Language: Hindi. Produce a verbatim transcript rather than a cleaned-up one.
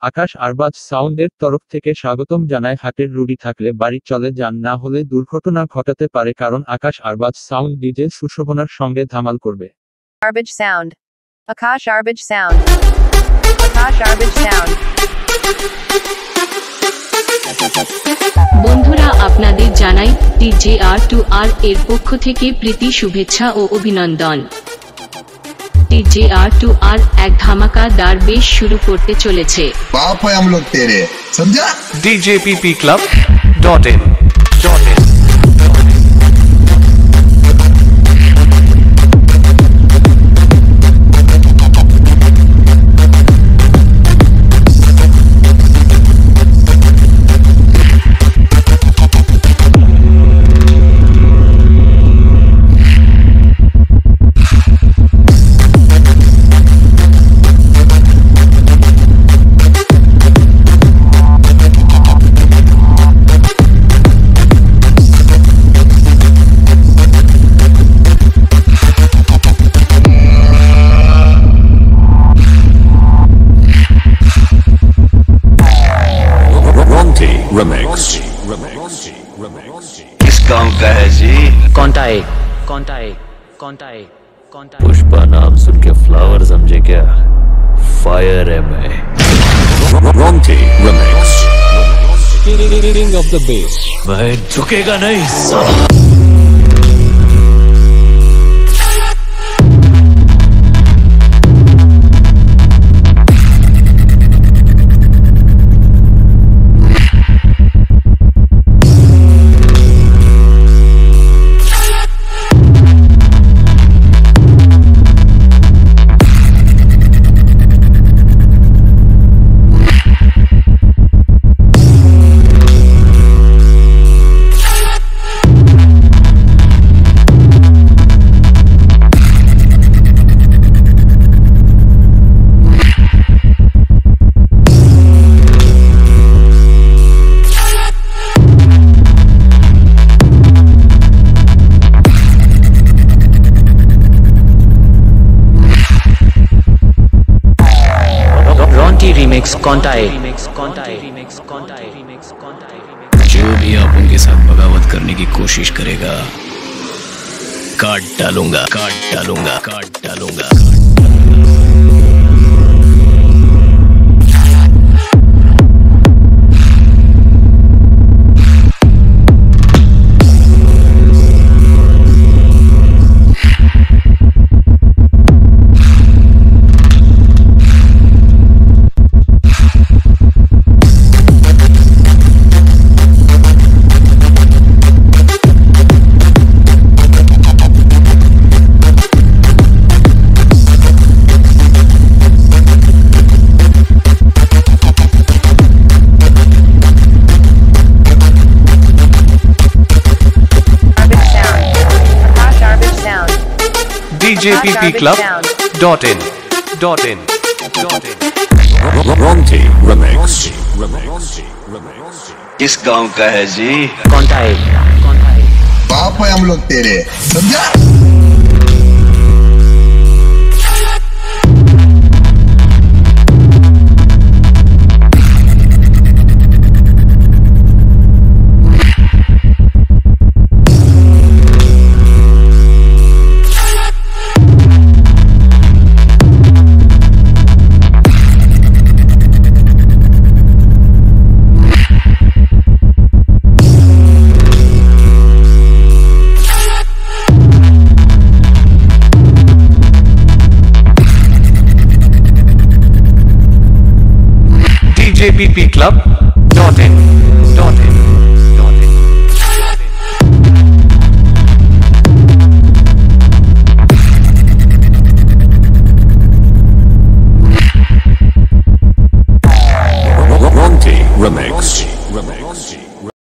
আকাশ আরবাজ সাউন্ডের তরফ থেকে স্বাগতম জানায়। হাটের রুডি থাকলে বাড়ি চলে যান, না হলে দুর্ঘটনা ঘটাতে পারে, কারণ আকাশ আরবাজ সাউন্ড ডিজে সুশোভনার সঙ্গে ধামাল করবে। Arbaj Sound. Akash Arbaj Sound. Akash Arbaj Sound. বন্ধুরা, আপনাদের জানাই ডিজে আর টু আর এর পক্ষ থেকে প্রীতি শুভেচ্ছা ও অভিনন্দন। ডিজে আর টু আর এক ধামাকাদার বেশ শুরু করতে চলেছে। बाप है हम लोग तेरे, समझा? D J P P Club dot in dot in किस गांव का है जी? कौनटाए कौनटाए कौनटाए कौनटाए पुष्पा नाम सुन के फ्लावर समझे क्या? फायर है मैं। Ronti Remix. King of the bass। मैं झुकेगा नहीं साला। रिमिक्स कौनटाए कौनटाए कौनटाए जो भी आप उनके साथ बगावत करने की कोशिश करेगा, काट डालूंगा काट डालूंगा काट डालूंगा। D J P P Club dot in dot in dot in Ronti Remix. किस गांव का है जी? कौनटाए कौनटाए बाप है हम लोग तेरे, समझा? D J P P Club dot in dot in